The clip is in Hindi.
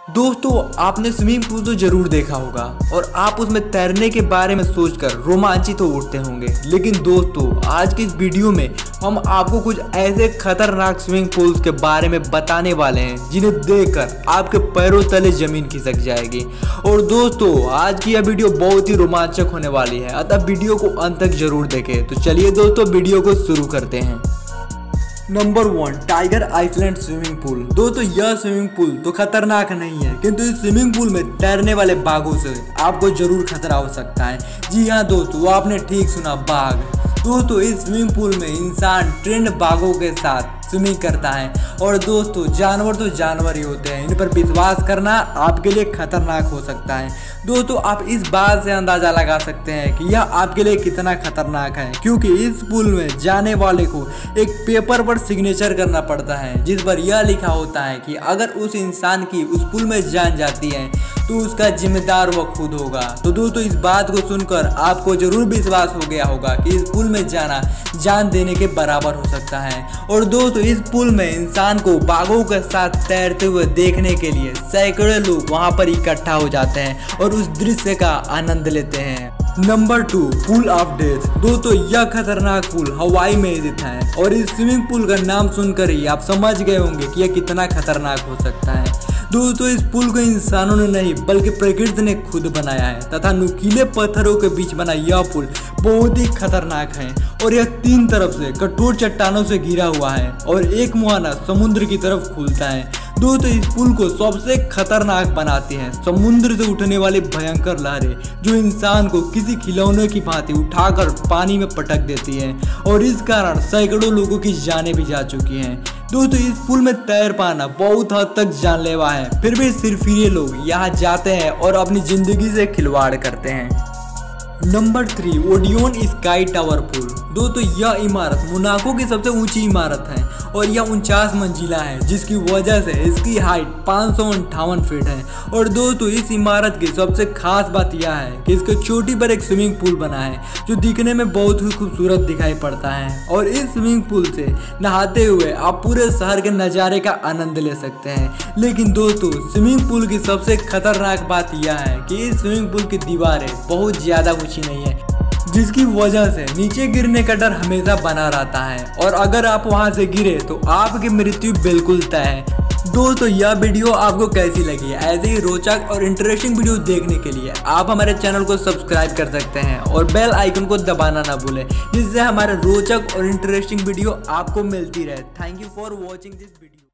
दोस्तों आपने स्विमिंग पूल तो जरूर देखा होगा और आप उसमें तैरने के बारे में सोचकर रोमांचित हो उठते होंगे। लेकिन दोस्तों आज की इस वीडियो में हम आपको कुछ ऐसे खतरनाक स्विमिंग पूल्स के बारे में बताने वाले हैं जिन्हें देखकर आपके पैरों तले जमीन खिसक जाएगी। और दोस्तों आज की यह वीडियो बहुत ही रोमांचक होने वाली है, अतः वीडियो को अंत तक जरूर देखें। तो चलिए दोस्तों वीडियो को शुरू करते हैं। Number 1, tiger island swimming pool. दोस्तों यह स्विमिंग पूल तो खतरनाक नहीं है, किंतु इस स्विमिंग पूल में तैरने वाले बाघों से आपको जरूर खतरा हो सकता है। जी हाँ दोस्तों, वो आपने ठीक सुना, बाघ। दोस्तों इस स्विमिंग पूल में इंसान ट्रेंड बाघों के साथ स्विमिंग करता है। और दोस्तों जानवर तो जानवर ही होते हैं, इन पर विश्वास करना आपके लिए खतरनाक हो सकता है। दोस्तों आप इस बात से अंदाजा लगा सकते हैं कि यह आपके लिए कितना खतरनाक है, क्योंकि इस पूल में जाने वाले को एक पेपर पर सिग्नेचर करना पड़ता है जिस पर यह लिखा होता है कि अगर उस इंसान की उस पूल में जान जाती है तो उसका जिम्मेदार वह खुद होगा। तो दोस्तों इस बात को सुनकर आपको जरूर विश्वास हो गया होगा कि इस पूल में जाना जान देने के बराबर हो सकता है। और दोस्तों इस पूल में इंसान को बाघों के साथ तैरते हुए देखने के लिए सैकड़ों लोग वहां पर इकट्ठा हो जाते हैं और उस दृश्य का आनंद लेते हैं। Number 2, pool of death. दोस्तों यह खतरनाक पूल हवाई में स्थित है और इस स्विमिंग पूल का नाम सुनकर ही आप समझ गए होंगे कि यह कितना खतरनाक हो सकता है। दोस्तों इस पुल को इंसानों ने नहीं बल्कि प्रकृति ने खुद बनाया है तथा नुकीले पत्थरों के बीच बना यह पुल बहुत ही खतरनाक है और यह 3 तरफ से कठोर चट्टानों से घिरा हुआ है और एक मुहाना समुद्र की तरफ खुलता है। दोस्तों इस पुल को सबसे खतरनाक बनाती हैं समुद्र से उठने वाली भयंकर लहरें जो इंसान को किसी खिलौने की भांति उठाकर पानी में पटक देती हैं और इस कारण सैकड़ों लोगों की जानें भी जा चुकी हैं। दोस्तों इस पुल में तैर पाना बहुत हद तक जानलेवा है, फिर भी सिर्फ ये लोग यहाँ जाते हैं और अपनी जिंदगी से खिलवाड़ करते हैं। Number 3, Odeon sky tower pool. दोस्तों यह इमारत मोनाको की सबसे ऊंची इमारत है और यह 49 मंजिला है, जिसकी वजह से इसकी हाइट 558 फीट है। और दोस्तों इस इमारत की सबसे खास बात यह है कि इसके चोटी पर एक स्विमिंग पूल बना है जो दिखने में बहुत ही खूबसूरत दिखाई पड़ता है। और इस स्विमिंग पूल से नहाते हुए आप पूरे शहर के नज़ारे का आनंद ले सकते हैं। लेकिन दोस्तों स्विमिंग पूल की सबसे खतरनाक बात यह है कि इस स्विमिंग पूल की दीवारें बहुत ज़्यादा ऊंची नहीं है, जिसकी वजह से नीचे गिरने का डर हमेशा बना रहता है और अगर आप वहां से गिरे तो आपकी मृत्यु बिल्कुल तय है। दोस्तों यह वीडियो आपको कैसी लगी? ऐसे ही रोचक और इंटरेस्टिंग वीडियो देखने के लिए आप हमारे चैनल को सब्सक्राइब कर सकते हैं और बेल आइकन को दबाना ना भूलें, जिससे हमारे रोचक और इंटरेस्टिंग वीडियो आपको मिलती रहे। Thank you for watching this video.